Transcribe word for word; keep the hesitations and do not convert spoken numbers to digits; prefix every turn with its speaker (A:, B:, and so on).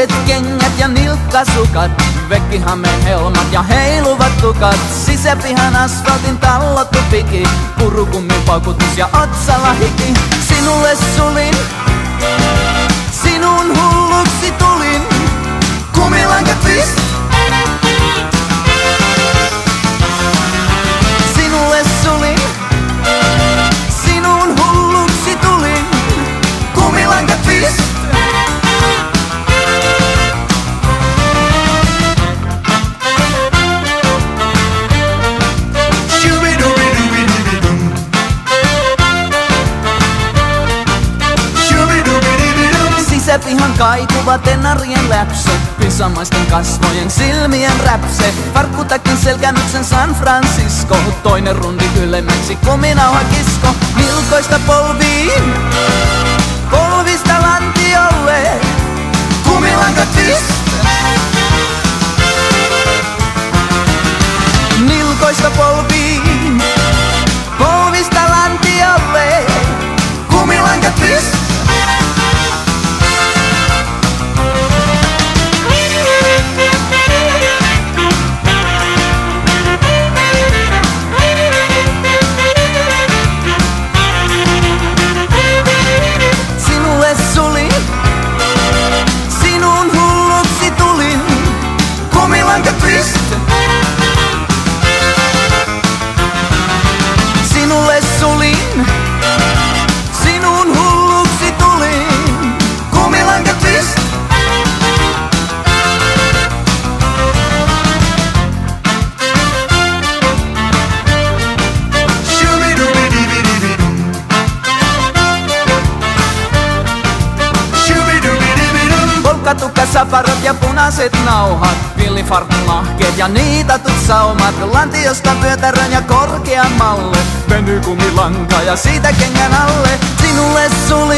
A: Uudet kengät ja nilkkasukat, vekkihameen helmat ja heiluvat tukat. Sisäpihan asfaltin tallottu piki, purukummin paukutus ja otsalla hiki. Sinulle sulin, sinun hulluksi tulin. Kumilanka-Twist. Sinulle sulin, sinun hulluksi tulin. Kumilanka-Twist. Sisäpihan kaikuva tenarien läpse, pisamaisten kasvojen silmien räpse. Farkkutakin selkänyksen San Francisco, toinen rundi ylemmäksi kuminauha kisko. Nilkoista polviin, polvista lantiolle. Kumilanka-Twist. Nilkoista polviin, polvista lantiolle. Kumilanka-Twist. Sinulle sulin, sinun hulluksi tulin. Kumilanka-Twist. Polkkatukka, saparot ja punaiset nauhat, pillifarkun lahkeet ja niitatut saumat. Lantiosta vyötärön ja korkean malle, venykumilanka ja siitä kengän alle. Sinulle suli.